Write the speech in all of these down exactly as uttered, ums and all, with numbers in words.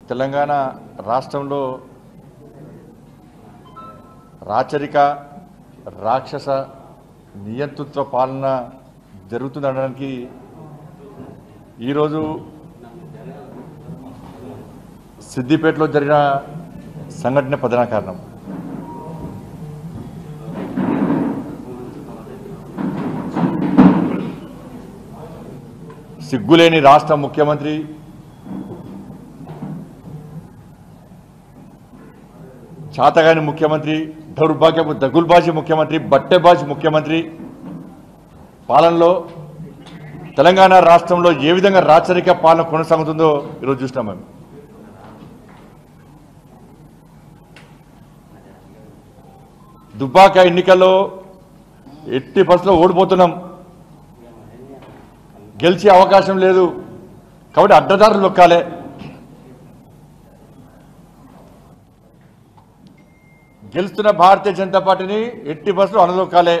తెలంగాణ రాష్ట్రంలో రాచరిక రాక్షస నియంతృత్వ పాలన జరుగుతుందనడానికి ఈరోజు సిద్దిపేటలో జరిగిన సంఘటన ప్రధాన కారణం. సిగ్గులేని రాష్ట్ర ముఖ్యమంత్రి చాతగాని ముఖ్యమంత్రి, దౌర్భాగ్యపు దగుల్బాజీ ముఖ్యమంత్రి, బట్టెబాజీ ముఖ్యమంత్రి పాలనలో తెలంగాణ రాష్ట్రంలో ఏ విధంగా రాచరిక పాలన కొనసాగుతుందో ఈరోజు చూసినాం. మేము దుబ్బాక ఎన్నికల్లో ఎట్టి పరిస్థితుల్లో ఓడిపోతున్నాం, గెలిచే అవకాశం లేదు కాబట్టి అడ్డదారులు నొక్కాలే. గెలుస్తున్న భారతీయ జనతా పార్టీని ఎట్టి బస్సులు అనదొక్కాలే.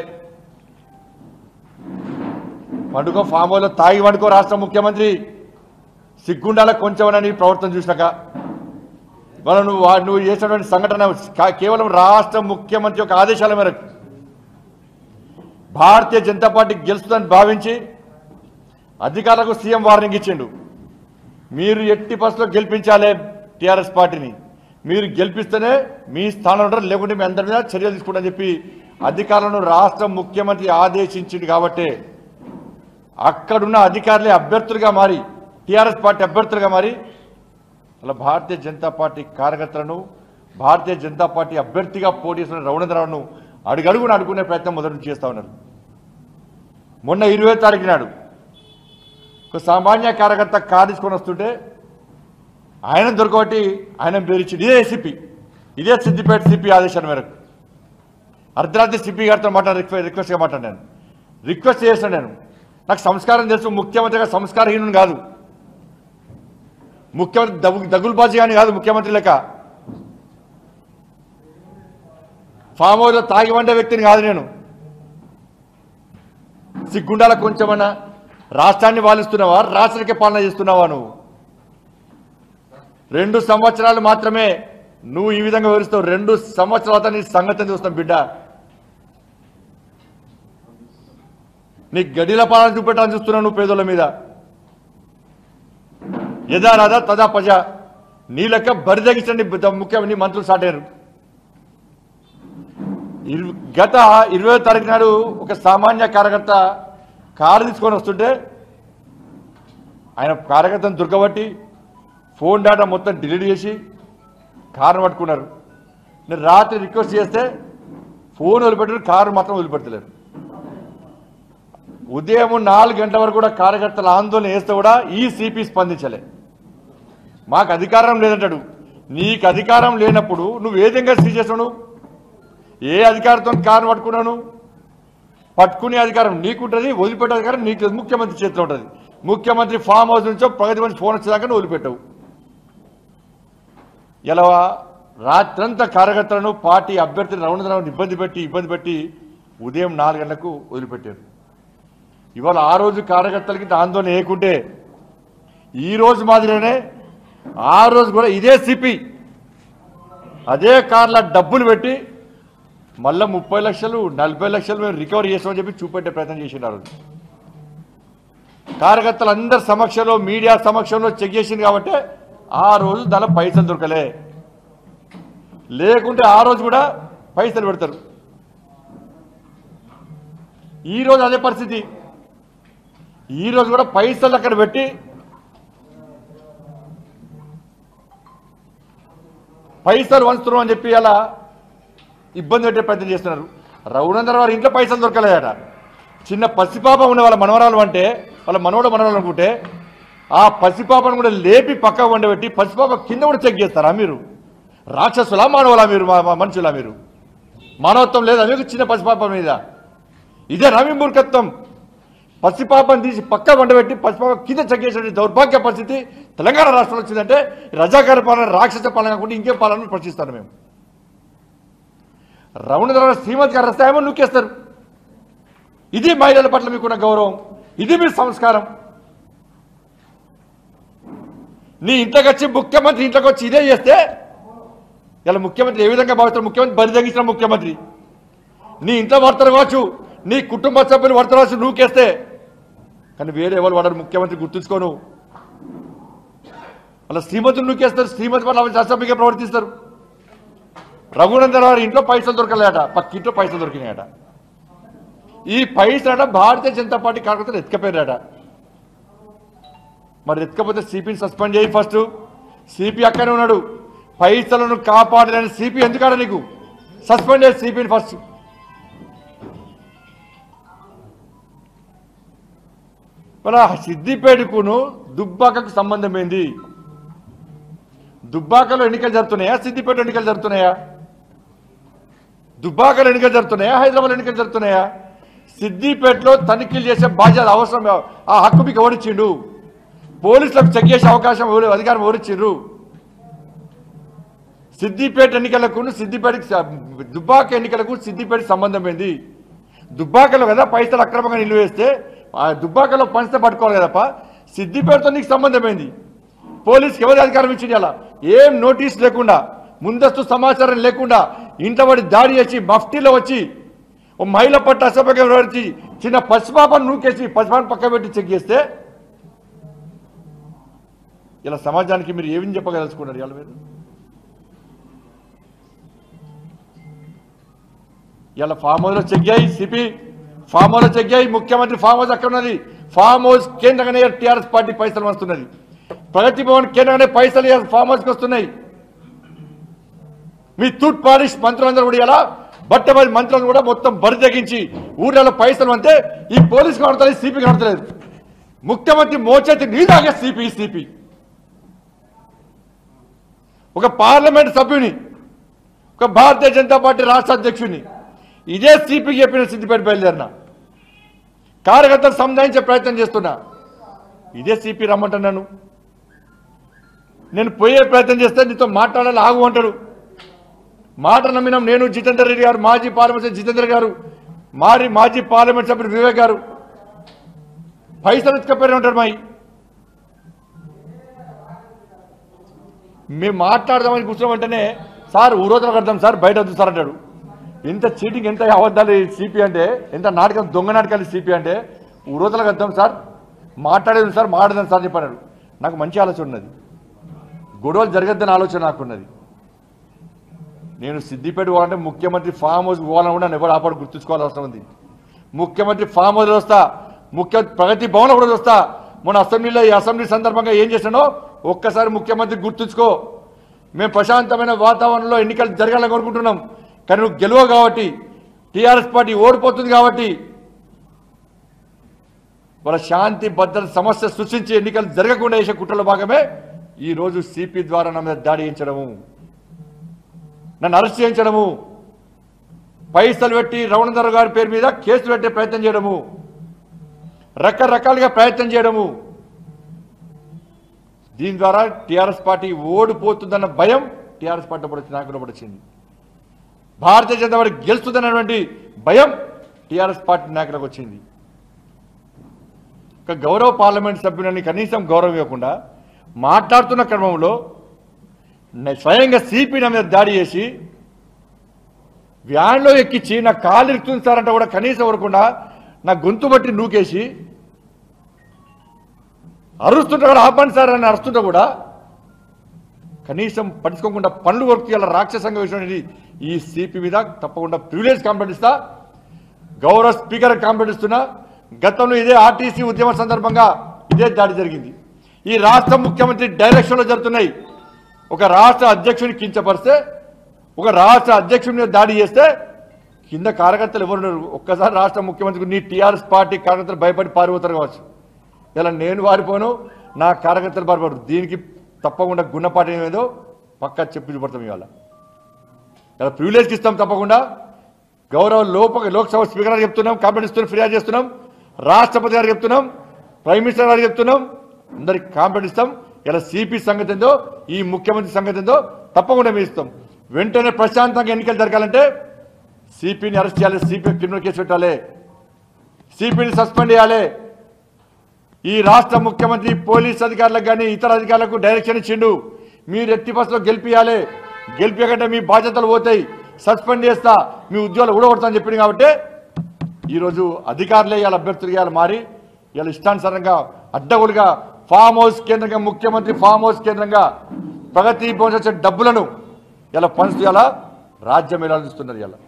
పండుగ ఫామ్ హౌస్లో తాగి వండుకో రాష్ట్ర ముఖ్యమంత్రి, సిగ్గుండాల కొంచెమని ప్రవర్తన చూసినాక మనం నువ్వు నువ్వు చేసినటువంటి సంఘటన కేవలం రాష్ట్ర ముఖ్యమంత్రి యొక్క ఆదేశాల మేరకు భారతీయ జనతా పార్టీ గెలుస్తుందని భావించి అధికారులకు సీఎం వార్నింగ్ ఇచ్చిండు. మీరు ఎట్టి బస్సులో గెలిపించాలి టీఆర్ఎస్ పార్టీని, మీరు గెలిపిస్తేనే మీ స్థానంలో ఉంటారు, లేకుంటే మీ అందరి మీద చర్యలు తీసుకుంటారని చెప్పి అధికారులను రాష్ట్ర ముఖ్యమంత్రి ఆదేశించింది. కాబట్టి అక్కడున్న అధికారులే అభ్యర్థులుగా మారి టీఆర్ఎస్ పార్టీ అభ్యర్థులుగా మారి అలా భారతీయ జనతా పార్టీ కార్యకర్తలను భారతీయ జనతా పార్టీ అభ్యర్థిగా పోటీ చేసిన రఘునందరావును అడుగడుగును అడుగునే ప్రయత్నం మొదటి చేస్తూ ఉన్నారు. మొన్న ఇరవై తారీఖు నాడు ఒక సామాన్య కార్యకర్త కారు తీసుకొని వస్తుంటే ఆయన దొరకబట్టి ఆయన పేరిచ్చింది. ఇదే సిపి, ఇదే సిద్దిపేట సిపి ఆదేశాల మేరకు అర్ధరాత్రి సిపి గారితో మాట్లాడి రిక్వెస్ట్ రిక్వెస్ట్గా మాట్లాడాను. రిక్వెస్ట్ చేస్తాను, నేను నాకు సంస్కారం తెలుసు, ముఖ్యమంత్రిగా సంస్కారహీనుని కాదు, ముఖ్యమంత్రి దగు దగుల్బాజీ అని కాదు, ముఖ్యమంత్రి లెక్క ఫామ్ హౌస్లో తాగి వండే వ్యక్తిని కాదు నేను. సిగ్గుండాల కొంచెమన్నా రాష్ట్రాన్ని పాలిస్తున్నావా, రాష్ట్రానికి పాలన చేస్తున్నావా? నువ్వు రెండు సంవత్సరాలు మాత్రమే నువ్వు ఈ విధంగా వివరిస్తావు. రెండు సంవత్సరాల నీ సంగతిని చూస్తాం బిడ్డ. నీ గడిల పాలన చూపెట్టాలని చూస్తున్నావు నువ్వు పేదోళ్ళ మీద. యదా రాదా తదా ప్రజ, నీ లెక్క బరిదగించండి ముఖ్య నీ మంత్రులు సాటారు. గత ఇరవై తారీఖు నాడు ఒక సామాన్య కార్యకర్త కారు తీసుకొని వస్తుంటే ఆయన కార్యకర్తను దొరకబట్టి ఫోన్ డేటా మొత్తం డిలీట్ చేసి కారు పట్టుకున్నారు. నేను రాత్రి రిక్వెస్ట్ చేస్తే ఫోన్ వదిలిపెట్టారు, కారు మాత్రం వదిలిపెట్టలేరు. ఉదయం నాలుగు గంటల వరకు కూడా కార్యకర్తల ఆందోళన చేస్తే కూడా ఈ సిపి స్పందించలే. మాకు అధికారం లేదంటాడు. నీకు అధికారం లేనప్పుడు నువ్వు ఏ విధంగా సీజ్ చేసావు? ఏ అధికారంతో కారు పట్టుకున్నాను? పట్టుకునే అధికారం నీకుంటుంది, వదిలిపెట్టే అధికారం నీకు ముఖ్యమంత్రి చేతిలో ఉంటుంది. ముఖ్యమంత్రి ఫామ్ హౌస్ నుంచో ప్రగతి మంచి ఫోన్ వచ్చేదాకా నువ్వు వదిలిపెట్టావు. ఇలా రాత్రంతా కార్యకర్తలను పార్టీ అభ్యర్థులను రఘునందరావును ఇబ్బంది పెట్టి ఇబ్బంది పెట్టి ఉదయం నాలుగు గంటలకు వదిలిపెట్టారు. ఇవాళ ఆ రోజు కార్యకర్తలకి ఆందోళన వేయకుంటే ఈ రోజు మాదిరిగానే ఆ రోజు కూడా ఇదే సిపి అదే కార్ల డబ్బులు పెట్టి మళ్ళీ ముప్పై లక్షలు నలభై లక్షలు మేము రికవరీ చేస్తామని చెప్పి చూపెట్టే ప్రయత్నం చేసినారు. కార్యకర్తలు అందరి సమక్షంలో మీడియా సమక్షంలో చెక్ చేసింది కాబట్టి ఆ రోజు దాని పైసలు దొరకలే. లేకుంటే ఆ రోజు కూడా పైసలు పెడతారు. ఈరోజు అదే పరిస్థితి. ఈరోజు కూడా పైసలు అక్కడ పెట్టి పైసలు వంచుతున్నాం అని చెప్పి అలా ఇబ్బంది పెట్టే ప్రయత్నం చేస్తున్నారు. రఘునందన్ వారి ఇంట్లో పైసలు దొరకలేదట. చిన్న పసిపాప ఉన్న వాళ్ళ మనవరాలు అంటే వాళ్ళ మనవడ మనవరాలు అనుకుంటే ఆ పసిపాపను కూడా లేపి పక్క వండబెట్టి పసిపాప కింద కూడా చెక్ చేస్తారా మీరు? రాక్షసులా మానవులా మీరు? మనుషులా మీరు? మానవత్వం లేదా మీకు చిన్న పసిపాప మీద? ఇదే రవి మూర్ఖత్వం. పసిపాపను తీసి పక్క వండబెట్టి పసిపాప కింద చెక్ చేసే దౌర్భాగ్య పరిస్థితి తెలంగాణ రాష్ట్రంలో వచ్చిందంటే రజాకార పాలన, రాక్షస పాలన కాకుండా ఇంకే పాలన ప్రశ్నిస్తాను మేము. రఘునందన్ శ్రీమతి గారు రస్తాయేమో నూకేస్తారు. ఇది మహిళల పట్ల మీకున్న గౌరవం, ఇది మీ సంస్కారం. నీ ఇంట్లోకి వచ్చి ముఖ్యమంత్రి ఇంట్లోకి వచ్చి ఇదే చేస్తే ఇలా ముఖ్యమంత్రి ఏ విధంగా భావిస్తారు? ముఖ్యమంత్రి బరి తగ్గించిన ముఖ్యమంత్రి నీ ఇంట్లో పడతారు కావచ్చు, నీ కుటుంబ సభ్యులు పడతారు కావచ్చు నువ్వుకేస్తే, కానీ వేరే ఎవరు వాడారు ముఖ్యమంత్రి గుర్తుంచుకోను. అలా శ్రీమతులు నూకేస్తారు, శ్రీమతి పట్ల అసభ్యంగా ప్రవర్తిస్తారు. రఘునందన్ గారి ఇంట్లో పైసలు దొరకలేట, పక్కింట్లో పైసలు దొరికినాయట. ఈ పైసలట భారతీయ జనతా పార్టీ కార్యకర్తలు ఎత్తుకపోయారట. మరి ఎత్తుకపోతే సిపిని సస్పెండ్ చేయి ఫస్ట్. సిపి అక్కనే ఉన్నాడు, పైసలను కాపాడలేని సిపి ఎందుకాడ నీకు? సస్పెండ్ చేసి సిపిని ఫస్ట్. మన సిద్దిపేటకును దుబ్బాకకు సంబంధం ఏంది? దుబ్బాకలో ఎన్నికలు జరుగుతున్నాయా, సిద్దిపేట ఎన్నికలు జరుగుతున్నాయా? దుబ్బాకలో ఎన్నికలు జరుగుతున్నాయా, హైదరాబాద్ ఎన్నికలు జరుగుతున్నాయా? సిద్దిపేటలో తనిఖీలు చేసే బాధ్యత అవసరం, ఆ హక్కు మీకు ఎవరిచ్చిండు? పోలీసులకు చెక్ చేసే అవకాశం అధికారం ఎవరిచ్చిండ్రు? సిద్దిపేట ఎన్నికలకు సిద్దిపేటకి దుబ్బాక ఎన్నికలకు సిద్దిపేటకి సంబంధం ఏంది? దుబ్బాకలో కదా పైసలు అక్రమంగా నిల్వ వేస్తే ఆ దుబ్బాకలో పంచితే పట్టుకోవాలి కదప్ప. సిద్దిపేటతో నీకు సంబంధం ఏంది? పోలీసుకి ఎవరి అధికారం ఇచ్చింది? అలా ఏం నోటీస్ లేకుండా, ముందస్తు సమాచారం లేకుండా ఇంట్లో పడి దాడి చేసి మఫ్టీలో వచ్చి ఓ మహిళ పట్ల అసభ్యంగా వివరించి చిన్న పసిపాపను నూకేసి పసిపాపను పక్క పెట్టి చెక్ చేస్తే ఇలా సమాజానికి మీరు ఏమని చెప్పగలుచుకున్నారు? ఇలా మీరు ఇలా ఫామ్ హౌస్లో చెక్ చేయి, సిపి ఫామ్ హౌస్లో చెక్ చేయి, ముఖ్యమంత్రి ఫామ్ హౌస్ అక్కడ ఉన్నది. ఫామ్ హౌస్ కేంద్రంగానే టీఆర్ఎస్ పార్టీ పైసలు వస్తున్నది. ప్రగతి భవన్ కేంద్రంగానే పైసలు ఫామ్ హౌస్కి వస్తున్నాయి. మీ తూట్ పాలిష్ మంత్రులందరూ కూడా ఇలా బట్టబడి మంత్రులను కూడా మొత్తం బరి తెగించి ఊళ్ళలో పైసలు అంటే ఈ పోలీసు కనబడతలేదు, సిపి కనబడతలేదు. ముఖ్యమంత్రి మోచేతి నీదాగే సిపి సిపి ఒక పార్లమెంట్ సభ్యుని, ఒక భారతీయ జనతా పార్టీ రాష్ట్ర అధ్యక్షుడిని ఇదే సిపికి చెప్పిన సిద్దిపేట బయలుదేరిన కార్యకర్తలు సంధానించే ప్రయత్నం చేస్తున్నా. ఇదే సిపి రమ్మంటున్నాను, నేను పోయే ప్రయత్నం చేస్తే నీతో మాట్లాడాలి ఆగు అంటాడు. మాట నమ్మినాం నేను, జితేందర్ రెడ్డి గారు, మాజీ పార్లమెంట్ జితేందర్ గారు, మారి మాజీ పార్లమెంట్ సభ్యుడు వివేక్ గారు. పైసలు ఎత్తుకపోయి ఉంటాడు. మాయి మేము మాట్లాడదామని కూర్చోమంటేనే సార్ ఊరోజులు కడదాం సార్ బయట వద్దు సార్ అంటాడు. ఎంత చీటింగ్, ఎంత అబద్ధాలు సిపి అంటే, ఎంత నాటకం, దొంగ నాటకాలు సిపి అంటే. ఊరోజులు కడదాం సార్, మాట్లాడేది సార్, మాట్లాడదాం సార్ చెప్పాడు. నాకు మంచి ఆలోచన ఉన్నది, గొడవలు జరగద్దని ఆలోచన నాకున్నది. నేను సిద్దిపేట పోవాలంటే ముఖ్యమంత్రి ఫామ్ హౌస్ పోవాలని కూడా నన్ను ఎవరు ఆపాడు గుర్తుంచుకోవాల్సిన అవసరం ఉంది. ముఖ్యమంత్రి ఫామ్ హౌస్ వస్తా, ముఖ్య ప్రగతి భవన్ కూడా వస్తా. మొన్న అసెంబ్లీలో ఈ అసెంబ్లీ సందర్భంగా ఏం చేశానో ఒక్కసారి ముఖ్యమంత్రి గుర్తుంచుకో. మేము ప్రశాంతమైన వాతావరణంలో ఎన్నికలు జరగాలని కోరుకుంటున్నాం, కానీ నువ్వు గెలవవు కాబట్టి, టీఆర్ఎస్ పార్టీ ఓడిపోతుంది కాబట్టి వాళ్ళ శాంతి భద్రత సమస్య సృష్టించి ఎన్నికలు జరగకుండా చేసే కుట్రలో భాగమే ఈరోజు సిపి ద్వారా నా మీద దాడి చేయించడము, నన్ను అరెస్ట్ చేయించడము, పైసలు పెట్టి రఘునందన్ గారి పేరు మీద కేసులు పెట్టే ప్రయత్నం చేయడము, రకరకాలుగా ప్రయత్నం చేయడము. దీని ద్వారా టీఆర్ఎస్ పార్టీ ఓడిపోతుందన్న భయం టీఆర్ఎస్ పార్టీ పడి నాయకులు పడిచింది. భారతీయ జనతా పార్టీ గెలుస్తుందన్నటువంటి భయం టీఆర్ఎస్ పార్టీ నాయకులకు వచ్చింది. ఒక గౌరవ పార్లమెంట్ సభ్యులని కనీసం గౌరవం ఇవ్వకుండా మాట్లాడుతున్న క్రమంలో స్వయంగా సిపి నా మీద దాడి చేసి వ్యాన్లో ఎక్కించి నా కాలు ఇరుతుంది సార్ అంటే కూడా కనీసం ఇవ్వకుండా నా గొంతు బట్టి నూకేసి అరుస్తుంటే కూడా ఆపండి సార్ అని అరుస్తుంటే కూడా కనీసం పట్టించుకోకుండా పనులు కొరకు ఇలా రాక్షసంగా విషయం ఈ సిపి మీద తప్పకుండా ప్రివిలేజ్ కాంప్లైంట్ ఇస్తా. గౌరవ స్పీకర్ కాంప్లైంట్ ఇస్తున్నా. గతంలో ఇదే ఆర్టీసీ ఉద్యమ సందర్భంగా ఇదే దాడి జరిగింది. ఈ రాష్ట్ర ముఖ్యమంత్రి డైరెక్షన్లో జరుగుతున్నాయి. ఒక రాష్ట్ర అధ్యక్షుని కించపరిస్తే, ఒక రాష్ట్ర అధ్యక్షుని మీద దాడి చేస్తే కింద కార్యకర్తలు ఎవరున్నారు? ఒక్కసారి రాష్ట్ర ముఖ్యమంత్రికి నీ టీఆర్ఎస్ పార్టీ కార్యకర్తలు భయపడి పారిపోతారు కావచ్చు. ఇలా నేను పారిపోను, నా కార్యకర్తలు పారిపోరు. దీనికి తప్పకుండా గుణపాఠం ఏదో పక్కా చెప్పి చూపడతాం. ఇవాళ ఇలా ప్రివిలేజ్కి ఇస్తాం తప్పకుండా. గౌరవ లోప లోక్సభ స్పీకర్ గారికి చెప్తున్నాం, కాంప్లైంట్ ఇస్తున్నాం, ఫిర్యాదు చేస్తున్నాం, రాష్ట్రపతి గారికి చెప్తున్నాం, ప్రైమ్ మినిస్టర్ గారికి చెప్తున్నాం, అందరికి కాంప్లైంట్ ఇస్తాం. ఇలా సిపి సంగతి ఏందో, ఈ ముఖ్యమంత్రి సంగతి ఏందో తప్పకుండా మేము ఇస్తాం. వెంటనే ప్రశాంతంగా ఎన్నికలు జరగాలంటే సిపిని అరెస్ట్ చేయాలి, సిపి క్రిమినల్ కేసు పెట్టాలి, సిపిని సస్పెండ్ చేయాలి. ఈ రాష్ట్ర ముఖ్యమంత్రి పోలీస్ అధికారులకు కానీ ఇతర అధికారులకు డైరెక్షన్ ఇచ్చిండు. మీరు ఎట్టి బస్సులో గెలిపియాలి, గెలిపేకంటే మీ బాధ్యతలు పోతాయి, సస్పెండ్ చేస్తా, మీ ఉద్యోగాలు ఊడగొడతా అని చెప్పింది. కాబట్టి ఈరోజు అధికారులే ఇవాళ అభ్యర్థులు ఇవాళ మారి ఇవాళ ఇష్టానుసారంగా అడ్డగోలుగా ఫామ్ హౌస్ కేంద్రంగా ముఖ్యమంత్రి ఫామ్ హౌస్ కేంద్రంగా ప్రగతి భవన్ వచ్చే డబ్బులను ఇలా పంచుతూ ఇలా రాజ్యం ఎలా చూస్తున్నారు. ఇలా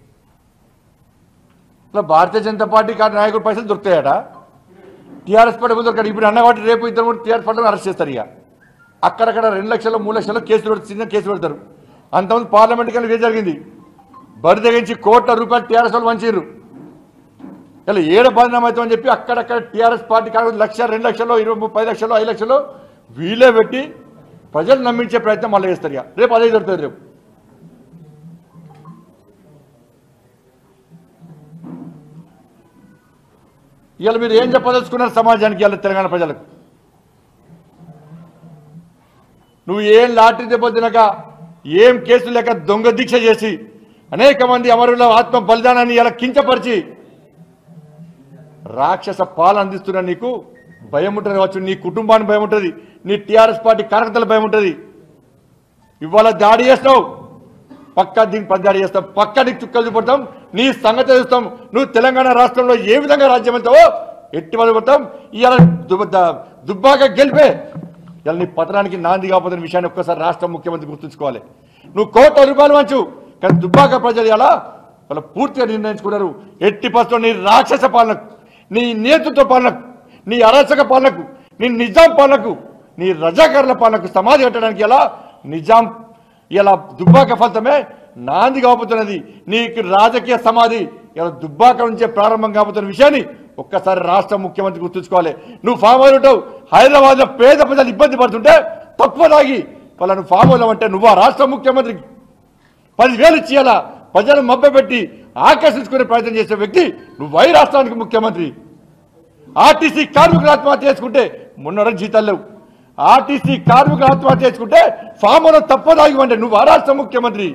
ఇలా భారతీయ జనతా పార్టీ నాయకుడు పైసలు దొరుకుతాయట, టీఆర్ఎస్ పార్టీ దొరకదు. ఇప్పుడు అన్న కాబట్టి రేపు ఇద్దరు కూడా టీఆర్ఎస్ పార్టీని అరెస్ట్ చేస్తారు. ఇక అక్కడక్కడ రెండు లక్షలు మూడు లక్షలు కేసులు పెడుతుంది, చిన్న కేసులు పెడతారు. అంతమంది పార్లమెంట్ కానీ ఇదే జరిగింది. బరి తెగించి కోట్ల రూపాయలు టీఆర్ఎస్ వాళ్ళు వంచారు. ఇలా ఏడ బదనామా అవుతామని చెప్పి అక్కడక్కడ టీఆర్ఎస్ పార్టీ కాకపోతే లక్ష రెండు లక్షలు ఇరవై ముప్పై లక్షలు ఐదు లక్షలు వీలే పెట్టి ప్రజలు నమ్మించే ప్రయత్నం మళ్ళీ చేస్తారు. ఇక రేపు అదే జరుగుతుంది. రేపు ఇవాళ మీరు ఏం చెప్పదలుచుకున్నారు సమాజానికి? ఇవాళ తెలంగాణ ప్రజలకు నువ్వు ఏం లాటరీ దెబ్బ తినక ఏం కేసులు లేక దొంగ దీక్ష చేసి అనేక మంది అమరుల ఆత్మ బలిదానాన్ని ఇలా కించపరిచి రాక్షస పాలన అందిస్తున్నా నీకు భయం ఉంటుంది కావచ్చు, నీ కుటుంబానికి భయం ఉంటుంది, నీ టీఆర్ఎస్ పార్టీ కార్యకర్తల భయం ఉంటుంది. ఇవాళ దాడి చేస్తావు, పక్కా దీనికి పది దాడి చేస్తాం, పక్కా నీకు చుక్కలు చూపడతాం, నీ సంగతి చూస్తాం. నువ్వు తెలంగాణ రాష్ట్రంలో ఏ విధంగా రాజ్యం వెళ్తావో ఎట్టి మొదలు పెడతాం. ఇవాళ దుబ్బాక గెలిపే ఇలా నీ పతనానికి నాంది కాకపోతున్న విషయాన్ని ఒక్కసారి రాష్ట్ర ముఖ్యమంత్రి గుర్తుంచుకోవాలి. నువ్వు కోట్ల రూపాయలు వంచు, కానీ దుబ్బాక ప్రజలు ఇలా వాళ్ళ పూర్తిగా నిర్ణయించుకున్నారు. ఎట్టి పరిస్థితుల్లో నీ రాక్షస పాలనకు, నీ నేతృత్వ పాలనకు, నీ అరాచక పాలనకు, నీ నిజాం పాలనకు, నీ రజాకారుల పాలనకు సమాధి కట్టడానికి ఎలా నిజాం ఇలా దుబ్బాక ఫలితమే నాంది కాబోతున్నది. నీకు రాజకీయ సమాధి ఇలా దుబ్బాక నుంచే ప్రారంభం కాబోతున్న విషయాన్ని ఒక్కసారి రాష్ట్ర ముఖ్యమంత్రి గుర్తుంచుకోవాలి. నువ్వు ఫామ్ హౌస్ ఉంటావు, హైదరాబాద్ లో పేద ప్రజలు ఇబ్బంది పడుతుంటే తక్కువ తాగి వాళ్ళను ఫామ్ హౌస్ అంటే నువ్వు ఆ రాష్ట్ర ముఖ్యమంత్రికి పదివేలు ఇచ్చేయాలా ప్రజలను మభ్యపెట్టి ఆకర్షించుకునే ప్రయత్నం చేసే వ్యక్తి నువ్వు వై రాష్ట్రానికి ముఖ్యమంత్రి. ఆర్టీసీ కార్మికులు ఆత్మహత్య చేసుకుంటే మొన్న జీతాలు లేవు, ఆర్టీసీ కార్మికులు ఆత్మహత్య చేసుకుంటే ఫామ్ హౌస్ తప్పదాగి అంటే నువ్వు ఆ రాష్ట్ర ముఖ్యమంత్రి.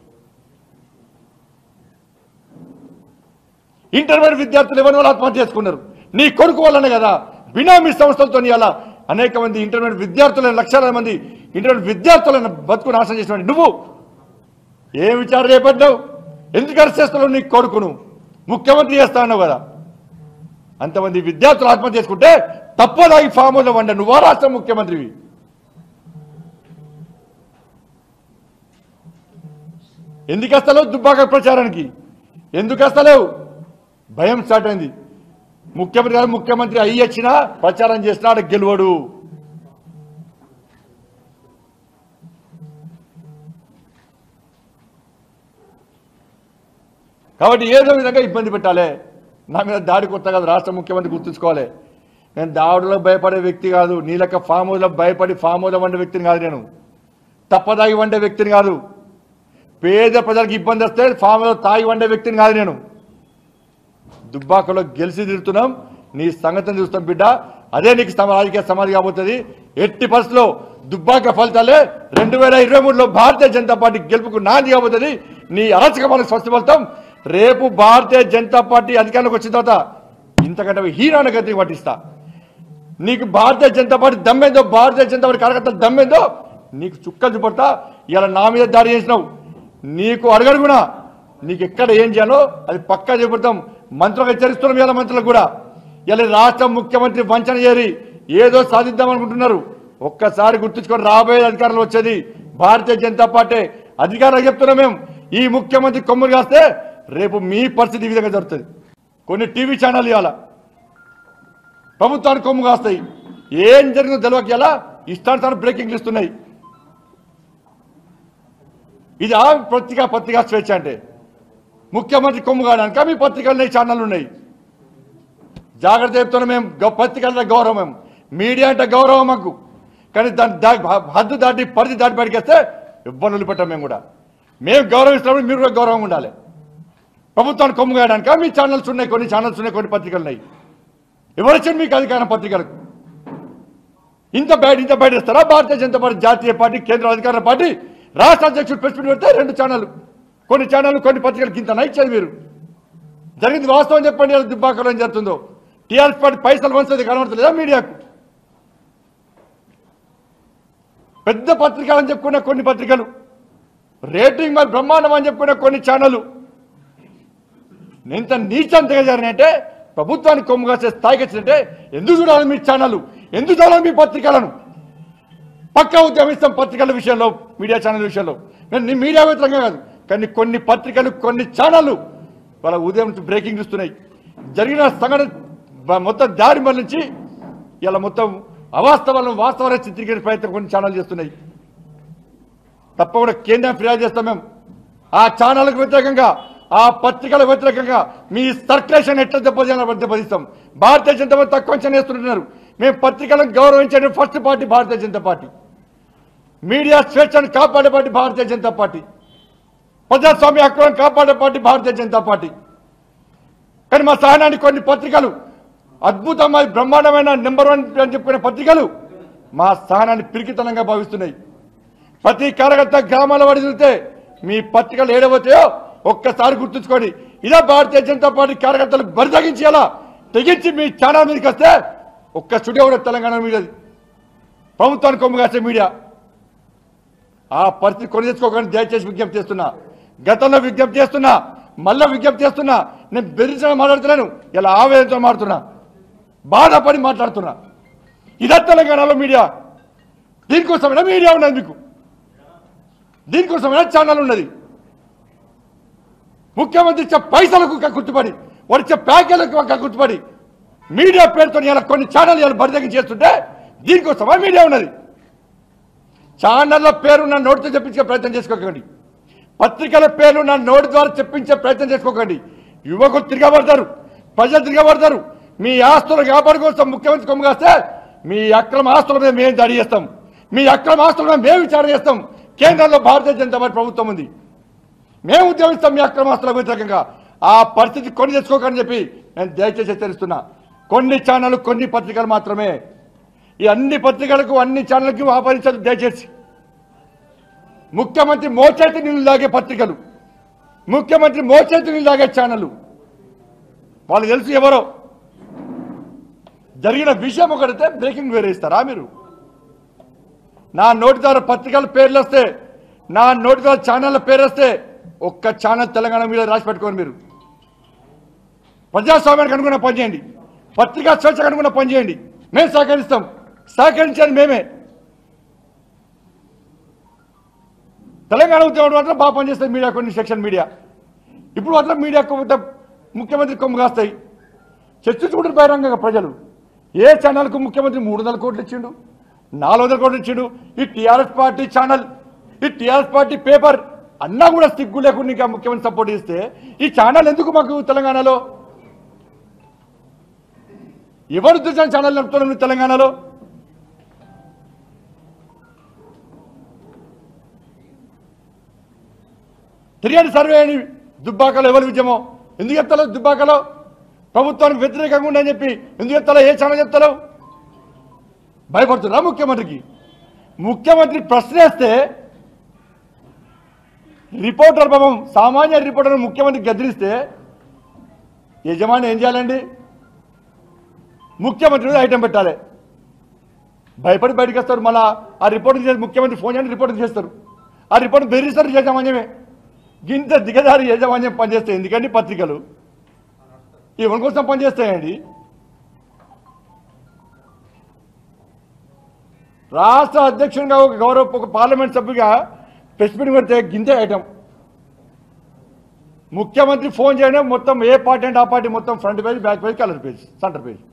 ఇంటర్మీడియట్ విద్యార్థులు ఎవరి వాళ్ళు ఆత్మహత్య చేసుకున్నారు, నీ కొడుకు వల్లనే కదా. బినామీ సంస్థలతో అలా అనేక మంది ఇంటర్మీడియట్ విద్యార్థులను లక్షల మంది ఇంటర్మీడియట్ విద్యార్థులను బతుకు నాశనం చేసినట్టు నువ్వు ఏం విచారణ చేపట్టావు? ఎందుకు అరెస్ట్ చేస్తున్నావు? నీ కొడుకును ముఖ్యమంత్రి చేస్తా ఉన్నావు కదా. అంతమంది విద్యార్థులు ఆత్మహత్య చేసుకుంటే తప్పదాగి ఫామ్ హౌస్లో వండ నువ్వు రాష్ట్ర ముఖ్యమంత్రివి. ఎందుకు వస్తలేవు దుబ్బాక ప్రచారానికి? ఎందుకు వస్తలేవు? భయం స్టార్ట్ అయింది. ముఖ్యమంత్రి గారు ముఖ్యమంత్రి అయ్యి వచ్చినా ప్రచారం చేసినా ఆడ గెలువడు. కాబట్టి ఏదో విధంగా ఇబ్బంది పెట్టాలి. నా మీద దాడి కొత్త కాదు, రాష్ట్ర ముఖ్యమంత్రి గుర్తుంచుకోవాలి. నేను దాడులో భయపడే వ్యక్తి కాదు, నీలక ఫామ్ హౌస్లో భయపడి ఫామ్ హౌస్లో వండే వ్యక్తిని కాదు, నేను తప్పదాగి వండే వ్యక్తిని కాదు, పేద ప్రజలకు ఇబ్బంది వస్తే ఫామ్ హౌస్లో తాగి వండే వ్యక్తిని కాదు నేను. దుబ్బాకలో గెలిచి తిరుగుతున్నాం, నీ సంగతిని చూస్తాం బిడ్డ. అదే నీకు రాజకీయ సమాధి కాబోతుంది. ఎట్టి పరిస్థితుల్లో దుబ్బాక ఫలితాలే రెండు వేల ఇరవై మూడులో భారతీయ జనతా పార్టీ గెలుపుకు నాంది కాబోతుంది. నీ అరాచకమైన స్వచ్ఛ ఫలితం రేపు భారతీయ జనతా పార్టీ అధికారంలోకి వచ్చిన తర్వాత ఇంతకంటే హీనాన గతిని పట్టిస్తా. నీకు భారతీయ జనతా పార్టీ దమ్మేందో, భారతీయ జనతా పార్టీ కార్యకర్తలు దమ్మేందో నీకు చుక్కలు చూపడతా. ఇలా నా మీద దాడి చేసినావు, నీకు అడగడుగునా నీకు ఎక్కడ ఏం చేయాలో అది పక్కా చేపడతాం. మంత్రులకు హెచ్చరిస్తున్నాం. ఇలా మంత్రులకు కూడా ఇలా రాష్ట్ర ముఖ్యమంత్రి వంచన చేరి ఏదో సాధిద్దాం అనుకుంటున్నారు. ఒక్కసారి గుర్తుంచుకొని రాబోయే అధికారంలో వచ్చేది భారతీయ జనతా పార్టీ. అధికారులకు చెప్తున్నాం మేము, ఈ ముఖ్యమంత్రి కొమ్ములు కాస్తే రేపు మీ పరిస్థితి ఈ విధంగా జరుగుతుంది. కొన్ని టీవీ ఛానల్ ఇవాళ ప్రభుత్వానికి కొమ్ము కాస్తాయి. ఏం జరిగిందో తెలియక ఇలా ఇష్టానుసారం బ్రేకింగ్లు ఇస్తున్నాయి. ఇది ఆ పత్రికా పత్రికా స్వేచ్ఛ అంటే ముఖ్యమంత్రి కొమ్ము కావడానికి మీ పత్రికలు ఛానళ్ళు ఉన్నాయి. జాగ్రత్త చెప్తున్నాం మేము. పత్రికల గౌరవం, మేము మీడియా అంటే గౌరవం మాకు. కానీ దాని హద్దు దాటి పరిధి దాటి బయటకేస్తే ఇబ్బందులు పెట్టాం. మేము కూడా మేము గౌరవిస్తున్నప్పుడు మీరు కూడా గౌరవంగా ఉండాలి. ప్రభుత్వాన్ని కొమ్ము కాయడానికి మీ ఛానల్స్ ఉన్నాయి, కొన్ని ఛానల్స్ ఉన్నాయి, కొన్ని పత్రికలు ఉన్నాయి. ఎవరొచ్చారు మీకు అధికారం పత్రికలకు? ఇంత బయట ఇంత బయట ఇస్తారా? భారతీయ జనతా పార్టీ జాతీయ పార్టీ కేంద్ర అధికార పార్టీ రాష్ట్ర అధ్యక్షుడు ప్రెస్ మీట్ పెడితే రెండు ఛానల్, కొన్ని ఛానల్ కొన్ని పత్రికలకు ఇంత నైచ్చారు. మీరు జరిగింది వాస్తవం చెప్పండి. దుబ్బాకలో ఏం జరుగుతుందో టీఆర్ఎస్ పార్టీ పైసలు వంచేది కనబడతలేదా మీడియాకు? పెద్ద పత్రికలు అని చెప్పుకునే కొన్ని పత్రికలు, రేటింగ్ మరి బ్రహ్మాండం అని చెప్పుకునే కొన్ని ఛానళ్ళు ఎంత నీచం దిగజారినంటే, ప్రభుత్వానికి కొమ్ము కాసే స్థాయికి వచ్చినట్టే ఎందుకు చూడాలి మీ ఛానళ్ళు, ఎందుకు చూడాలి మీ పత్రికలను? పక్కా ఉద్యమిస్తాం పత్రికల విషయంలో, మీడియా ఛానల్ విషయంలో. నేను మీడియా వ్యతిరేకంగా కాదు, కానీ కొన్ని పత్రికలు కొన్ని ఛానళ్ళు వాళ్ళ ఉదయం నుంచి బ్రేకింగ్ ఇస్తున్నాయి. జరిగిన సంఘటన మొత్తం దారి మళ్ళించి ఇలా మొత్తం అవాస్తవాలను వాస్తవాలను చిత్రీకరించే ప్రయత్నం కొన్ని ఛానల్ చేస్తున్నాయి. తప్పకుండా కేంద్రం ఫిర్యాదు చేస్తాం మేము. ఆ ఛానళ్ళకు వ్యతిరేకంగా, ఆ పత్రికల వ్యతిరేకంగా మీ సర్క్యులేషన్ ఎట్లా దెబ్బతీయాలని దెబ్బతీస్తాం. భారతీయ జనతా పార్టీ తక్కువ అంచనా వేస్తున్నారు. మేము పత్రికలను గౌరవించే first party Bharatiya Janata Party, media స్వేచ్ఛను కాపాడే పార్టీ భారతీయ జనతా పార్టీ, ప్రజాస్వామ్య హక్కులను కాపాడే పార్టీ భారతీయ జనతా పార్టీ. కానీ మా సహనాన్ని కొన్ని పత్రికలు, అద్భుతమైన బ్రహ్మాండమైన నెంబర్ వన్ అని చెప్పుకునే పత్రికలు మా సహనాన్ని పిరికితనంగా భావిస్తున్నాయి. ప్రతి కార్యకర్త గ్రామాల వాడి చూస్తే మీ పత్రికలు ఏడవతాయో ఒక్కసారి గుర్తుంచుకోండి. ఇదే భారతీయ జనతా పార్టీ కార్యకర్తలు బరితగించి అలా తెగించి మీ ఛానల్ మీదకి వస్తే ఒక్క స్టూడియో కూడా తెలంగాణ మీడియాది, ప్రభుత్వానికి కొమ్ము కాసే మీడియా. ఆ పరిస్థితి కొని తెచ్చుకోకుండా దయచేసి విజ్ఞప్తి చేస్తున్నా, గతంలో విజ్ఞప్తి చేస్తున్నా, మళ్ళీ విజ్ఞప్తి చేస్తున్నా. నేను బెదిరించడం మాట్లాడుతున్నాను, ఇలా ఆవేదనతో మాట్లాడుతున్నా, బాధపడి మాట్లాడుతున్నా. ఇదే తెలంగాణలో మీడియా. దీనికోసమైనా మీడియా ఉన్నది మీకు, దీనికోసమైనా ఛానల్ ఉన్నది. ముఖ్యమంత్రి ఇచ్చే పైసలకు గుర్తుపడి, వాడిచ్చే ప్యాకేజీలకు గుర్తుపడి మీడియా పేరుతో ఇలా కొన్ని ఛానల్ ఇలా బరిదగి చేస్తుంటే దీనికోసమా మీడియా ఉన్నది? ఛానళ్ళ పేరు నా నోటితో చెప్పించే ప్రయత్నం చేసుకోకండి, పత్రికల పేర్లు నా నోటి ద్వారా చెప్పించే ప్రయత్నం చేసుకోకండి. యువకులు తిరగబడతారు, ప్రజలు తిరగబడతారు. మీ ఆస్తులు కాపాడు కోసం ముఖ్యమంత్రి కొమ్ము కాస్తే మీ అక్రమ ఆస్తుల మీద మేము దాడి చేస్తాం, మీ అక్రమ ఆస్తుల మీద మేము విచారణ చేస్తాం. కేంద్రంలో భారతీయ జనతా పార్టీ ప్రభుత్వం ఉంది, మేము ఉద్యమిస్తాం మీ అక్రమ ఆస్తుల వ్యతిరేకంగా. ఆ పరిస్థితి కొని తెచ్చుకోకని చెప్పి నేను దయచేసి హెచ్చరిస్తున్నా. కొన్ని ఛానళ్ళు కొన్ని పత్రికలు మాత్రమే, ఈ అన్ని పత్రికలకు అన్ని ఛానళ్ళకి ఆహ్వానించదు దయచేసి. ముఖ్యమంత్రి మోచేతి నీళ్ళు లాగే పత్రికలు, ముఖ్యమంత్రి మోచేతి నీళ్ళు లాగే ఛానళ్ళు, వాళ్ళు తెలుసు ఎవరో. జరిగిన విషయం ఒకటితే బ్రేకింగ్ వేరే ఇస్తారా మీరు? నా నోటి ద్వారా పత్రికల పేర్లు వస్తే, నా నోటి ద్వారా ఛానళ్ళ పేరు వస్తే ఒక్క ఛానల్ తెలంగాణ మీద రాసి పెట్టుకోండి. మీరు ప్రజాస్వామ్యానికి అనుకున్న పనిచేయండి, పత్రికా స్వేచ్ఛకు అనుకున్న పనిచేయండి, మేము సహకరిస్తాం. సహకరించాలి మేమే. తెలంగాణ ఉద్యమం మాత్రం బాగా పనిచేస్తాయి మీడియా, కొన్ని సెక్షన్ మీడియా. ఇప్పుడు మాత్రం మీడియా ముఖ్యమంత్రి కొమ్ము కాస్తాయి. చర్చించుకుంటారు బహిరంగంగా ప్రజలు. ఏ ఛానల్కు ముఖ్యమంత్రి మూడు వందల కోట్లు ఇచ్చిండు, నాలుగు వందల కోట్లు ఇచ్చిండు. ఈ టీఆర్ఎస్ పార్టీ ఛానల్, ఈ టీఆర్ఎస్ పార్టీ పేపర్ అన్నా కూడా సిగ్గు లేకుండా ఇంకా ముఖ్యమంత్రి సపోర్ట్ చేస్తే ఈ ఛానల్ ఎందుకు మాకు తెలంగాణలో? ఎవరు ఉద్దేశం ఛానల్ నడుపుతున్నాం తెలంగాణలో? తిరిగి సర్వే అని దుబ్బాకలో ఎవరు ఉద్యమం ఎందుకు చెప్తాలో? దుబ్బాకలో ప్రభుత్వానికి వ్యతిరేకంగా ఉండని చెప్పి ఎందుకు చెప్తాలో? ఏ ఛానల్ చెప్తాలో? భయపడుతున్నా ముఖ్యమంత్రికి. ముఖ్యమంత్రి ప్రశ్న వేస్తే రిపోర్టర్ పాపం సామాన్య రిపోర్టర్ ముఖ్యమంత్రి గదిలిస్తే యజమాని ఏం చేయాలండి? ముఖ్యమంత్రి ఐటెం పెట్టాలి. భయపడి బయటకు వస్తారు. మళ్ళీ ఆ రిపోర్ట్ చేసి ముఖ్యమంత్రి ఫోన్ చేయండి రిపోర్ట్ చేస్తారు. ఆ రిపోర్ట్ బెదిరిస్తారు యజమాన్యమే. గింత దిగజారి యజమాన్యం పనిచేస్తాయి ఎందుకండి? పత్రికలు ఎవరి కోసం పనిచేస్తాయండి? రాష్ట్ర అధ్యక్షునిగా ఒక గౌరవ ఒక పార్లమెంట్ సభ్యుగా ప్రెస్ మీటింగ్ పెడితే గింతే ఐటమ్. ముఖ్యమంత్రి ఫోన్ చేయడం మొత్తం ఏ పార్టీ అంటే ఆ పార్టీ మొత్తం front page, back page, colour page, centre page.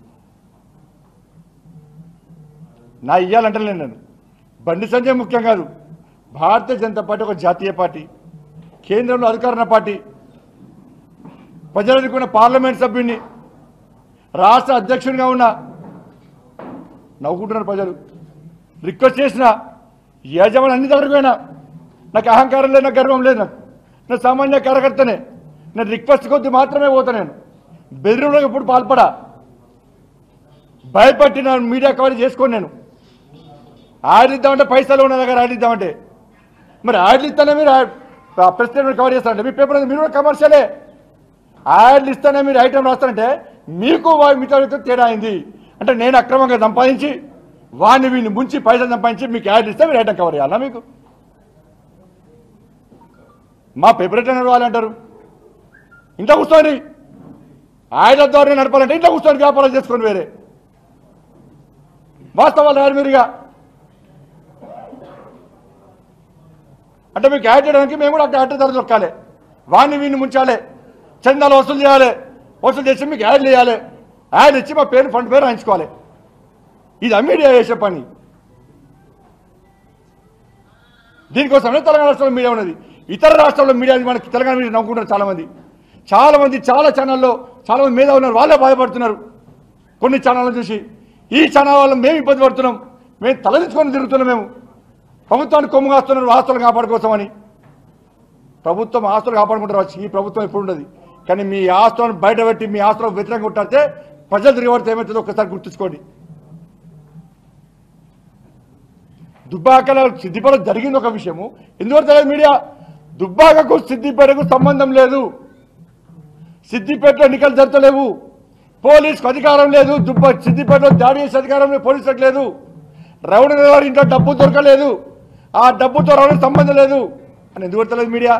నా ఇయ్యాలంటే నేను బండి సంజయ్ ముఖ్యం కాదు. భారతీయ జనతా పార్టీ ఒక జాతీయ పార్టీ, కేంద్రంలో అధికార పార్టీ, ప్రజలు ఎన్నుకున్న పార్లమెంట్ సభ్యుడిని, రాష్ట్ర అధ్యక్షునిగా ఉన్న నవ్వుకుంటున్నారు ప్రజలు. రిక్వెస్ట్ చేసిన యజమాని అన్ని దగ్గరకు పోయినా నాకు అహంకారం లేదు, నాకు గర్వం లేదు. నాకు నేను సామాన్య కార్యకర్తనే. నేను రిక్వెస్ట్ కొద్ది మాత్రమే పోతా. నేను బెదిరిలో ఎప్పుడు పాల్పడా. భయపట్టి నేను మీడియా కవరేజ్ చేసుకోండి. నేను యాడ్లు ఇద్దామంటే పైసలు ఉన్న దగ్గర యాడ్లు ఇద్దామంటే మరి యాడ్లు ఇస్తానే మీరు ప్రెస్ కవర్ చేస్తారంటే మీ పేపర్ మీరు కూడా కమర్షియలే. యాడ్లు ఇస్తానే మీరు ఐటమ్ రాస్తారంటే మీకు మీతో తేడా అయింది అంటే నేను అక్రమంగా సంపాదించి వాడిని వీడిని ముంచి పైసలు సంపాదించి మీకు యాడ్ ఇస్తే మీరు ఐటమ్ కవర్ చేయాలా? మీకు మా పేపరేట్ నడవాలి అంటారు. ఇంట్లో కూర్చోండి, ఆయన ద్వారా నడపాలంటే ఇంట్లో కూర్చొని వ్యాపారాలు చేసుకొని వేరే వాస్తవాలు రారు మీరుగా. అంటే మీకు యాడ్ చేయడానికి మేము కూడా అట్ట ధర దొరకాలి, వాడిని వీడిని ముంచాలి, చందాలు వసూలు చేయాలి, వసూలు చేసి మీకు యాడ్లు వేయాలి, యాడ్ ఇచ్చి మా పేరు ఫండ్ పేరు రాయించుకోవాలి. ఇది మీడియా చేసే పని. దీనికోసమే తెలంగాణ రాష్ట్రంలో మీడియా ఉన్నది. ఇతర రాష్ట్రాల్లో మీడియా మనకి తెలంగాణ మీడియా నవ్వుకుంటారు చాలామంది. చాలామంది చాలా ఛానల్లో చాలామంది మీద ఉన్నారు, వాళ్ళే బాధపడుతున్నారు కొన్ని ఛానళ్ళను చూసి. ఈ ఛానల్ వల్ల మేము ఇబ్బంది పడుతున్నాం, మేము తలదించుకొని తిరుగుతున్నాం. మేము ప్రభుత్వాన్ని కొమ్ము కాస్తున్నారు ఆస్తులు కాపాడుకోసమని. ప్రభుత్వం ఆస్తులు కాపాడుకుంటారు వచ్చి, ఈ ప్రభుత్వం ఎప్పుడు ఉండదు. కానీ మీ ఆస్తులను బయటపెట్టి మీ ఆస్తులకు వ్యతిరేకంగా కొట్టాడితే ప్రజలు తిరిగిపడితే ఏమవుతుందో ఒక్కసారి గుర్తుంచుకోండి. దుబ్బాకలో సిద్దిపేట జరిగింది ఒక విషయము, ఎందువల్ల తెలియదు మీడియా. దుబ్బాకకు సిద్దిపేటకు సంబంధం లేదు, సిద్దిపేటలో ఎన్నికలు జరగలేవు, పోలీసుకు అధికారం లేదు, దుబ్బ సిద్దిపేటలో దాడి చేసే అధికారం పోలీసులకు లేదు, రౌండర్ గారి ఇంట్లో డబ్బు దొరకలేదు, ఆ డబ్బుతో రౌండ్ సంబంధం లేదు అని ఎందుకు తెలియదు మీడియా.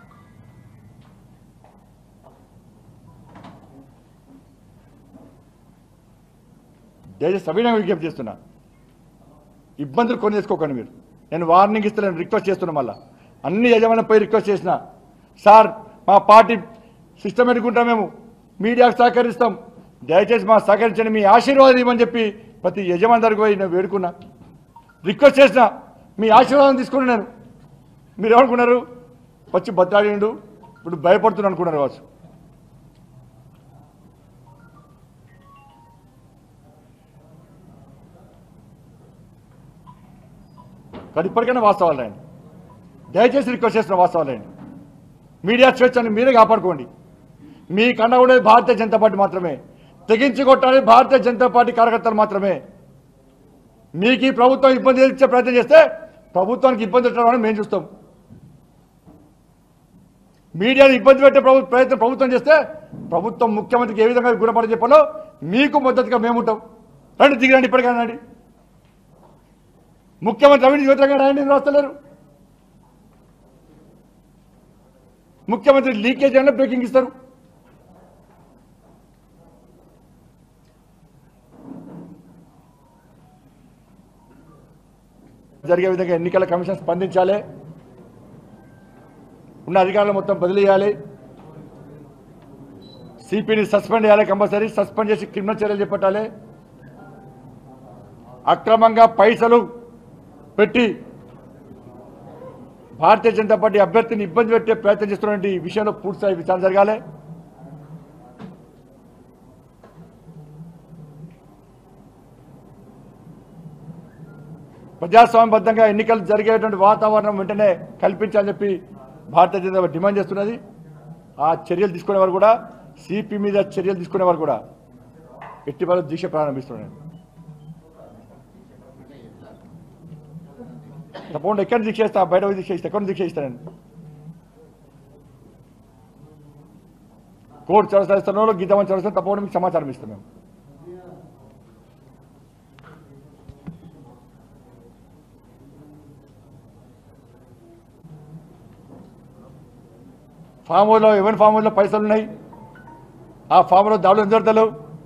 దేశ సవినయంగా విజ్ఞప్తి చేస్తున్నా, ఇబ్బందులు కొని చేసుకోకండి మీరు. నేను వార్నింగ్ ఇస్తున్నాను, రిక్వెస్ట్ చేస్తున్నా. మళ్ళీ అన్ని యజమానులపై పోయి రిక్వెస్ట్ చేసిన, సార్ మా పార్టీ సిస్టమేటిక్ ఉంటాం, మేము మీడియాకు సహకరిస్తాం, దయచేసి మా సహకరించండి, మీ ఆశీర్వాదం ఇవ్వమని చెప్పి ప్రతి యజమాని దగ్గరికి పోయి నేను వేడుకున్నా, రిక్వెస్ట్ చేసిన, మీ ఆశీర్వాదం తీసుకుని. నేను మీరు ఏమనుకున్నారు, వచ్చి బతాడిండు ఇప్పుడు భయపడుతున్నా అనుకున్నారు కావచ్చు. కానీ ఇప్పటికైనా వాస్తవాలు రాయండి, దయచేసి రిక్వెస్ట్ చేస్తున్న వాస్తవాలు రాయండి. మీడియా స్వేచ్ఛని మీరే కాపాడుకోండి. మీ కన్నా ఉండేది భారతీయ జనతా పార్టీ మాత్రమే, తెగించి కొట్టాలి భారతీయ జనతా పార్టీ కార్యకర్తలు మాత్రమే. మీకు ఈ ప్రభుత్వం ఇబ్బంది ఇచ్చే ప్రయత్నం చేస్తే ప్రభుత్వానికి ఇబ్బంది పెట్టాలని మేము చూస్తాం. మీడియాని ఇబ్బంది పెట్టే ప్రభు ప్రయత్నం ప్రభుత్వం చేస్తే ప్రభుత్వం ముఖ్యమంత్రికి ఏ విధంగా గుణపడ చెప్పాలో మీకు మద్దతుగా మేము ఉంటాం. రండి దిగిరండి, ఇప్పటికైనా రండి. ముఖ్యమంత్రి అవినీతి వ్యతిరేకంగా రాయండి, రాస్తలేరు. ముఖ్యమంత్రి లీకేజ్ అయినా బ్రేకింగ్ ఇస్తారు. జరిగే విధంగా ఎన్నికల కమిషన్ స్పందించాలి, ఉన్న అధికారులు మొత్తం బదిలీ చేయాలి, సిపిని సస్పెండ్ చేయాలి, కంపల్సరీ సస్పెండ్ చేసి క్రిమినల్ చర్యలు చేపట్టాలి. అక్రమంగా పైసలు పెట్టి భారతీయ జనతా పార్టీ అభ్యర్థిని ఇబ్బంది పెట్టే ప్రయత్నం చేస్తున్నటువంటి విషయంలో పూర్తిస్థాయి విచారణ జరగాలి. ప్రజాస్వామ్యబద్ధంగా ఎన్నికలు జరిగేటువంటి వాతావరణం వెంటనే కల్పించాలని చెప్పి భారతీయ జనతా పార్టీ డిమాండ్ చేస్తున్నది. ఆ చర్యలు తీసుకునేవారు కూడా, సిపి మీద చర్యలు తీసుకునేవారు కూడా ఎట్టి వాళ్ళు దీక్ష ప్రారంభిస్తున్నారు. తప్పకుండా ఎక్కడ దీక్ష చేస్తా, బయట దీక్ష ఇస్తా, ఎక్కడ దీక్ష ఇస్తానండి. కోర్టు చరస్థానంలో గీతమని చరస్థానం తప్పకుండా మీకు సమాచారం ఇస్తాం. మేము ఫామ్ హౌస్లో ఎవరి ఫామ్ హౌస్లో పైసలు ఉన్నాయి, ఆ ఫామ్ హౌస్లో దాడులు ఎందుకు జరుగుతలేవు,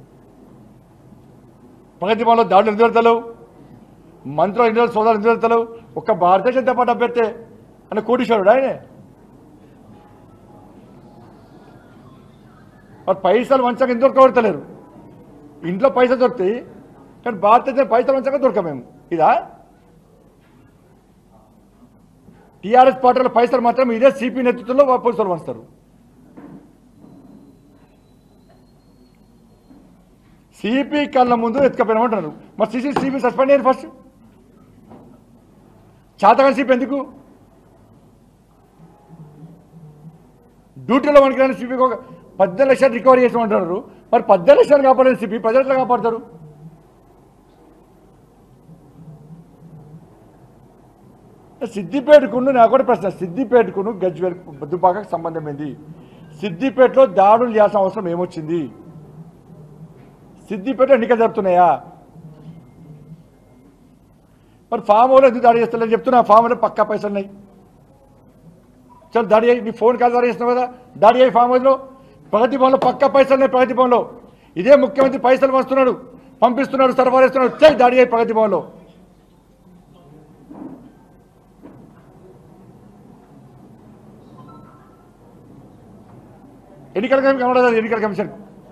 ప్రగతి భవన్లో దాడులు ఎందుకు జరుగుతలేవు, మంత్రులు ఇండియా సోదాలు ఎందుకు జరుగుతలేవు. ఒక్క భారతీయ జనతా పార్టీ అభ్యర్థి అంటే కోటీశ్వరుడు ఆయనే. మరి పైసలు వంచక ఎందుకు దొరకబడతలేరు. ఇంట్లో పైసలు దొరుకుతాయి కానీ భారతీయ పైసలు వంచక దొరక. మేము ఇదా టీఆర్ఎస్ పార్టీల పైసలు మాత్రం ఇదే సిపి నేతృత్వంలో పైసలు వంచుతారు. సిపి కళ్ళ ముందు ఎత్తుకపోయినామంటున్నారు. మరి సిసి సిపి సస్పెండ్ అయ్యారు. ఫస్ట్ చాతకాని సిపి ఎందుకు డ్యూటీలో వణికిరాని సిపికి ఒక పద్దెనిమిది లక్షలు రికవరీ చేసామంటున్నారు. మరి పద్దెనిమిది లక్షలు కాపాడని సిపి ప్రజలు ఎట్లా కాపాడతారు? సిద్దిపేటకును నాకు కూడా ప్రశ్న, సిద్దిపేటకును గజ్వేల్ దుబ్బాకకు సంబంధం ఏంది? సిద్దిపేటలో దాడులు చేయాల్సిన అవసరం ఏమొచ్చింది? సిద్దిపేట ఎన్నికలు జరుపుతున్నాయా? మరి ఫామ్ హౌస్లో ఎందుకు దాడి చేస్తలేని చెప్తున్నా. ఫామ్ హౌస్లో పక్కా పైసలు ఉన్నాయి. చల్ దాడి అయ్యి నీ ఫోన్ కాల్ దాడి చేస్తున్నావు కదా, దాడి అయ్యి ఫామ్ హౌస్లో ప్రగతి భవన్లో పక్కా పైసలు ఉన్నాయి. ప్రగతి భవన్లో ఇదే ముఖ్యమంత్రి పైసలు వస్తున్నాడు, పంపిస్తున్నాడు, సరఫరా చేస్తున్నాడు. చల్ దాడి అయ్యి ప్రగతి భవన్లో. ఎన్నికల కమిషన్ కనబడదు. ఎన్నికల కమిషన్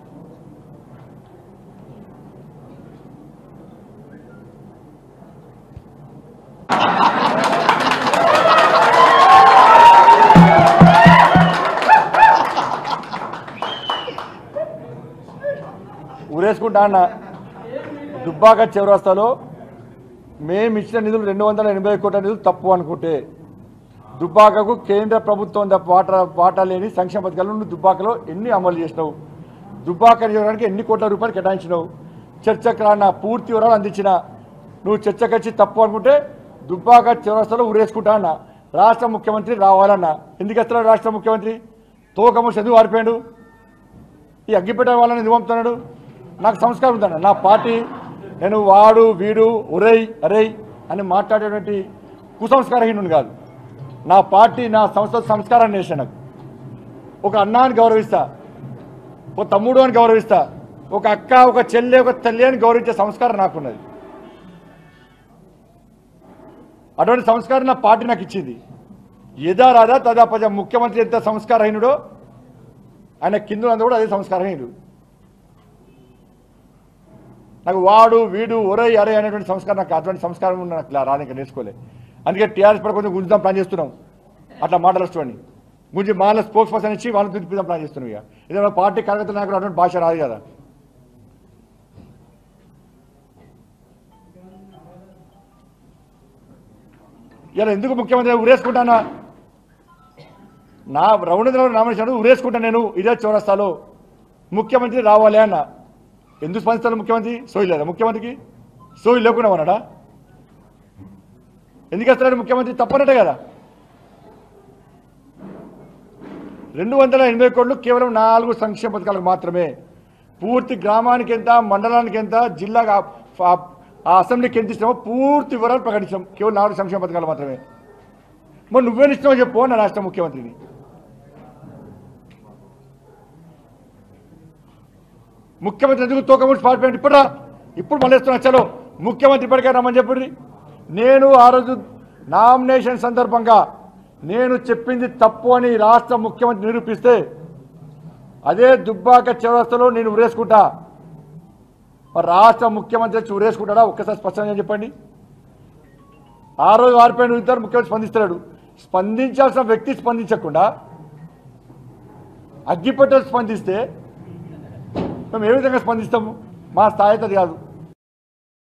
ఊరేసుకుంటా అన్న. దుబ్బాక చౌరస్తాలో మేము ఇచ్చిన నిధులు రెండు వందల ఎనభై కోట్ల నిధులు తప్పు అనుకుంటే, దుబ్బాకకు కేంద్ర ప్రభుత్వం వాటా వాటా లేని సంక్షేమ పథకాలు నువ్వు దుబ్బాకలో ఎన్ని అమలు చేసినావు, దుబ్బాక నియోజకవర్గానికి ఎన్ని కోట్ల రూపాయలు కేటాయించినావు, చర్చకు రాన్న పూర్తి వివరాలు అందించిన. నువ్వు చర్చకు వచ్చి తప్పు అనుకుంటే దుబ్బాక చౌరస్తాలో ఊరేసుకుంటా అన్న. రాష్ట్ర ముఖ్యమంత్రి రావాలన్న. ఎందుకు వస్తున్నాడు రాష్ట్ర ముఖ్యమంత్రి? తోకము చదువు వారిపోయాడు. ఈ అగ్గిపెట్ట వాళ్ళని ఎందుకు పంపుతున్నాడు? నాకు సంస్కారం ఉందన్న. నా పార్టీ నేను వాడు వీడు ఉరై అరై అని మాట్లాడేటువంటి కుసంస్కారహీనుడు కాదు. నా పార్టీ నా సంస్థ సంస్కారాన్ని వేసా. నాకు ఒక అన్నాన్ని గౌరవిస్తా, ఒక తమ్ముడు అని గౌరవిస్తా, ఒక అక్క, ఒక చెల్లె, ఒక తల్లి అని గౌరవించే సంస్కారం నాకున్నది. అటువంటి సంస్కారం నా పార్టీ నాకు ఇచ్చింది. యదా రాదా తదా పద. ముఖ్యమంత్రి ఎంత సంస్కారహీనుడో ఆయన కింద కూడా అదే సంస్కారహీనుడు. నాకు వాడు వీడు ఒరై అరే అనేటువంటి సంస్కారం నాకు అటువంటి సంస్కారం ఉన్న నాకు రానికి నేర్చుకోలే. అందుకే టీఆర్ఎస్ పడ కొంచెం గుంజుదాం ప్లాన్ చేస్తున్నాం. అట్లా మాటలు వస్తామని గుంజి మాల స్పోక్స్ పర్సన్ ఇచ్చి వాళ్ళని తిప్పిదాం ప్లాన్ చేస్తున్నాం. ఇక ఇదే పార్టీ కార్యకర్తలు నాకు అటువంటి భాష రాదు కదా. ఇలా ఎందుకు ముఖ్యమంత్రి ఊరేసుకుంటానా? నా రఘునందన్ నామినేషన్ ఊరేసుకుంటా నేను ఇదే చౌరస్తాలో. ముఖ్యమంత్రి రావాలి అన్న. ఎందుకు స్పందిస్తాడు ముఖ్యమంత్రి? సోయి లేదా ముఖ్యమంత్రికి? సోయి లేకుండా ఉన్నాడా? ఎందుకు వస్తున్నాడు ముఖ్యమంత్రి? తప్పనట్టే కదా. రెండు వందల ఎనభై కోట్లు కేవలం నాలుగు సంక్షేమ పథకాలకు మాత్రమే. పూర్తి గ్రామానికి ఎంత, మండలానికి ఎంత, జిల్లా ఆ అసెంబ్లీకి ఎంత ఇచ్చినామో పూర్తి వివరాలు ప్రకటించాం. కేవలం నాలుగు సంక్షేమ పథకాలు మాత్రమే. మరి నువ్వేం ఇచ్చినావో చెప్పు నా రాష్ట్ర ముఖ్యమంత్రిని. ముఖ్యమంత్రి ఎందుకు తోకముడి పార్టీ ఇప్పుడు రా, ఇప్పుడు మళ్ళీ ఇస్తున్నా. చలో ముఖ్యమంత్రి ఇప్పటికే రమ్మని చెప్పండి. నేను ఆ రోజు నామినేషన్ సందర్భంగా నేను చెప్పింది తప్పు అని రాష్ట్ర ముఖ్యమంత్రి నిరూపిస్తే అదే దుబ్బాక చౌరస్తాలో నేను ఊరేసుకుంటా. మరి రాష్ట్ర ముఖ్యమంత్రి వచ్చి ఊరేసుకుంటాడా? ఒక్కసారి స్పష్టంగా చెప్పండి. ఆ రోజు ఆరిపోయిన ఇద్దరు ముఖ్యమంత్రి స్పందిస్తున్నాడు. స్పందించాల్సిన వ్యక్తి స్పందించకుండా అగ్గిపెట్టలు స్పందిస్తే మేము ఏ విధంగా స్పందిస్తాము? మా స్థాయి అది కాదు.